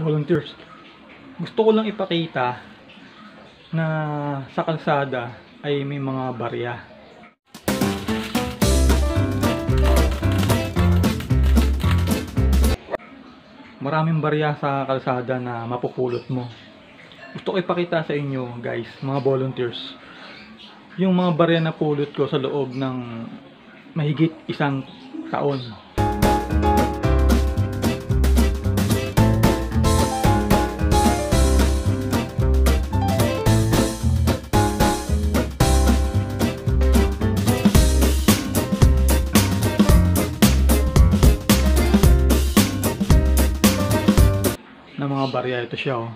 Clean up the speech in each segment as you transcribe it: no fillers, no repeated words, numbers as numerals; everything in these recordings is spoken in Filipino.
volunteers. Gusto ko lang ipakita na sa kalsada ay may mga barya. Maraming barya sa kalsada na mapupulot mo. Gusto ko ipakita sa inyo guys, mga volunteers, yung mga barya na pulot ko sa loob ng mahigit 1 taon. Na mga barya, ito siya oh.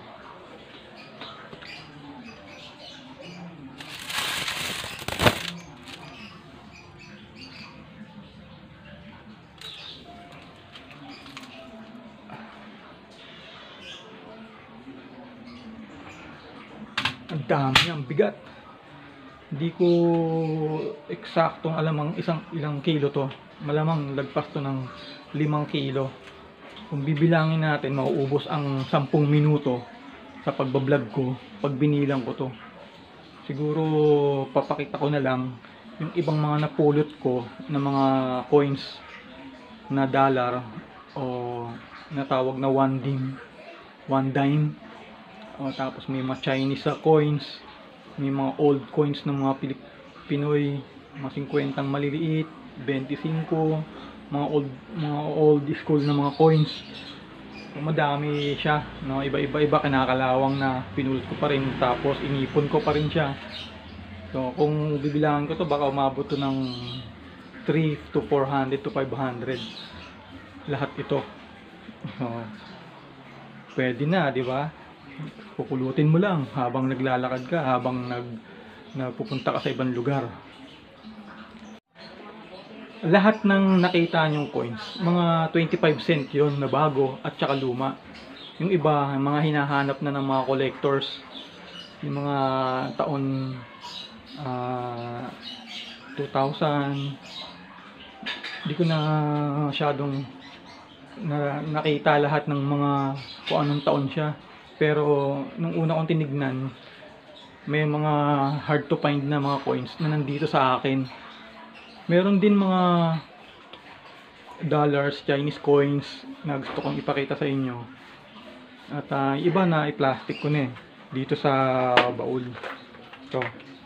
Ang dami, ang bigat. Hindi ko eksaktong alam ang ilang kilo to. Malamang lagpas to ng 5 kilo. Kung bibilangin natin, mauubos ang 10 minuto sa pagbablog ko pag binilang ko to. Siguro papakita ko na lang yung ibang mga napulot ko na mga coins na dollar o natawag na 1 dime. O, tapos may mga Chinese coins, may mga old coins ng mga Pinoy, mga 50 maliliit, 25, mga old school na mga coins. So, madami siya, no? Iba-iba, kinakalawang na pinulot ko pa rin, tapos inipon ko pa rin siya. So kung bibilangan ko to, baka umabot to ng 3 to 400 to 500 lahat ito. So pwede na, di ba? Pupulutin mo lang habang naglalakad ka, habang nagpupunta ka sa ibang lugar. Lahat ng nakita nyong coins, mga 25 cent yon na bago at saka luma. Yung iba, mga hinahanap na ng mga collectors, yung mga taon 2000. Hindi ko na masyadong nakita lahat ng mga kung anong taon siya. Pero nung una kong tinignan, may mga hard to find na mga coins na nandito sa akin. Meron din mga dollars, Chinese coins na gusto kong ipakita sa inyo. At iba na i-plastic ko na dito sa baul. So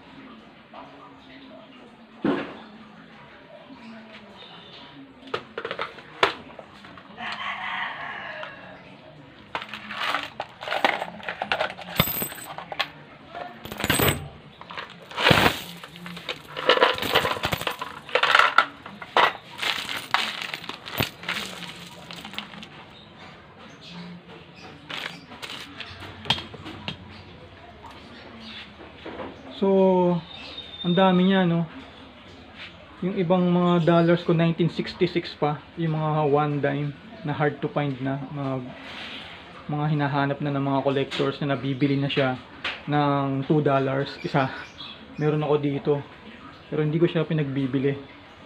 ang dami niya, no? Yung ibang mga dollars ko 1966 pa, yung mga 1 dime na hard to find na, mga hinahanap na ng mga collectors na nabibili na siya ng $2 isa. Meron ako dito, pero hindi ko siya pinagbibili.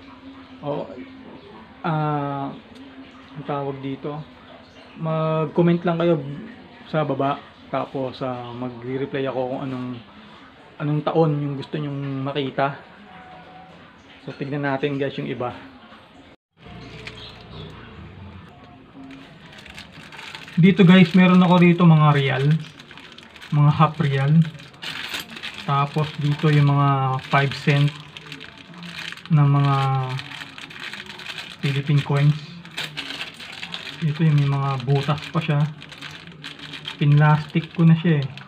Ang tawag dito, mag-comment lang kayo sa baba, tapos mag-reply ako kung anong taon yung gusto nyong makita. So tignan natin guys yung iba. Dito guys, meron ako dito mga real, mga half real. Tapos dito yung mga 5 cent na mga Philippine coins. Dito yung may mga butas pa siya. Pinlastic ko na siya eh.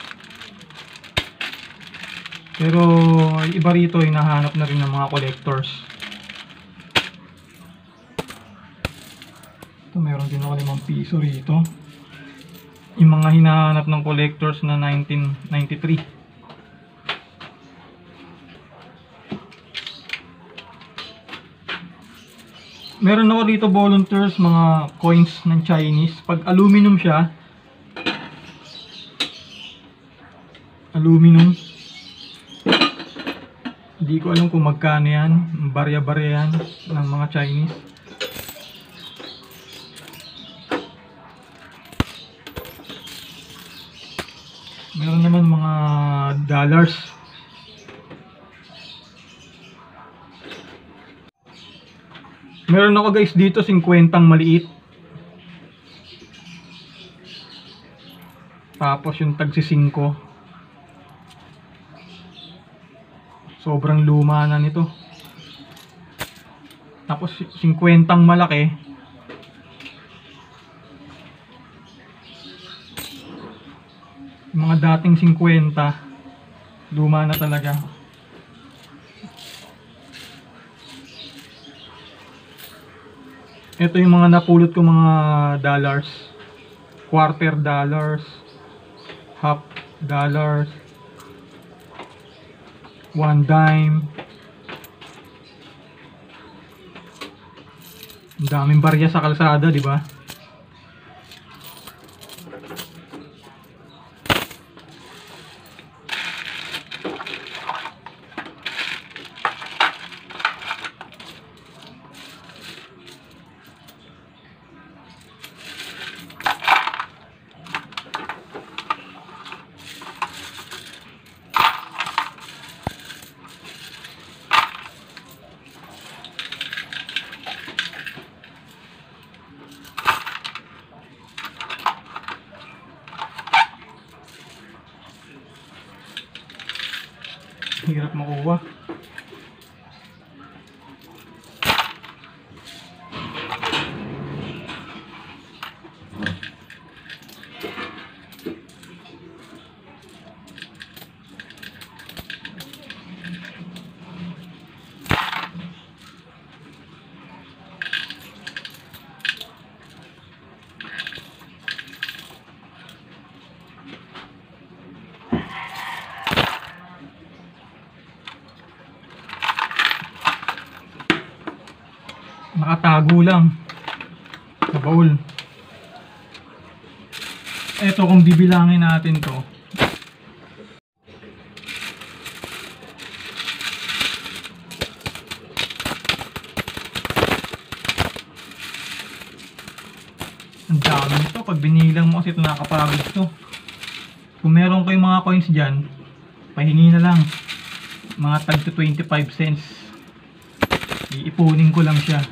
Pero iba rito, hinahanap na rin ng mga collectors. Ito, meron din ako 5 piso rito. Yung mga hinahanap ng collectors na 1993. Meron ako dito volunteers, mga coins ng Chinese. Pag aluminum siya, aluminum, hindi ko alam kung magkano yan, barya-barya yan ng mga Chinese. Meron naman mga dollars. Meron ako guys dito 50 maliit. Tapos yung tagsi 5. Sobrang luma na nito. Tapos 50 malaki. Yung mga dating 50, luma na talaga. Ito yung mga napulot ko mga dollars. Quarter dollars, half dollars, 1 dime. Ang daming barya sa kalsada, di ba? Hirap makuha. Nakatago lang sa baul. Eto kung bibilangin natin to, ang dami nito. Pag binilang mo kasi ito, nakakapagod to. Kung meron kayong mga coins dyan, pahingi na lang mga tag to 25 cents. Iipunin ko lang siya.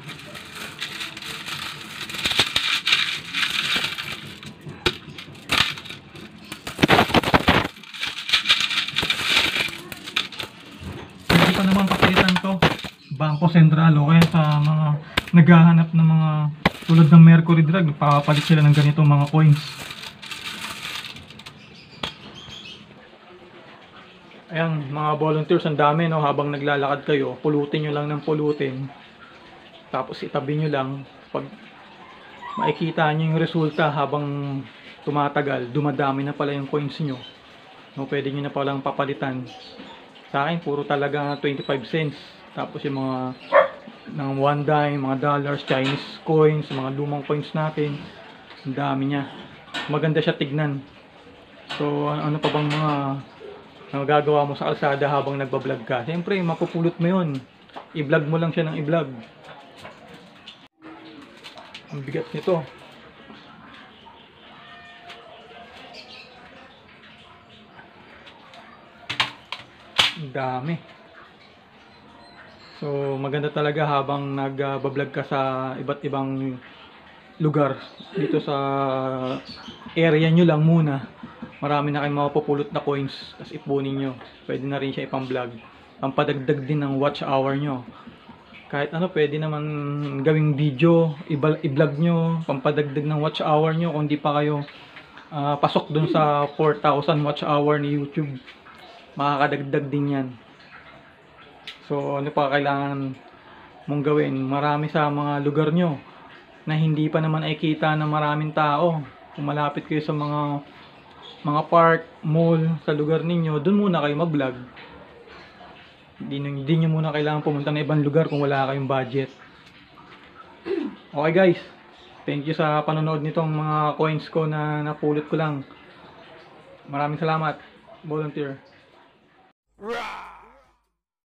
Pwede pa naman papalitan to Bangko Sentral o kaya sa mga naghahanap ng mga tulad ng Mercury Drug, papapalit sila ng ganitong mga coins. Ayan mga volunteers, ang dami no, habang naglalakad kayo, pulutin nyo lang ng pulutin. Tapos itabi nyo lang. Pag makikita nyo yung resulta habang tumatagal, dumadami na pala yung coins nyo. No, pwede nyo na palang papalitan. Sa akin, puro talaga 25 cents. Tapos yung mga ng 1 dime, mga dollars, Chinese coins, mga lumang coins natin, ang dami niya. Maganda siya tignan. So, ano pa bang mga nagagawa mo sa kalsada habang nagbablog ka? Siyempre, mapupulot mo yun. I-vlog mo lang siya ng i-vlog. Ang bigat nito. Ang dami. So, maganda talaga habang nag-vlog ka sa iba't ibang lugar. Dito sa area nyo lang muna. Marami na kayong mapupulot na coins. Tapos ipunin nyo. Pwede na rin siya ipang-vlog. Pampadagdag din ng watch hour nyo. Kahit ano, pwede naman gawing video, i-vlog nyo, pampadagdag ng watch hour nyo. Kung di pa kayo pasok dun sa 4,000 watch hour ni YouTube, makakadagdag din yan. So, ano pa kailangan mong gawin? Marami sa mga lugar nyo na hindi pa naman ay kita ng maraming tao. Kung malapit kayo sa mga park, mall, sa lugar ninyo, dun muna kayo mag-vlog. Hindi nyo muna kailangan pumunta na ibang lugar kung wala kayong budget. Okay guys, thank you sa panonood nitong mga coins ko na napulot ko lang. Maraming salamat, volunteer.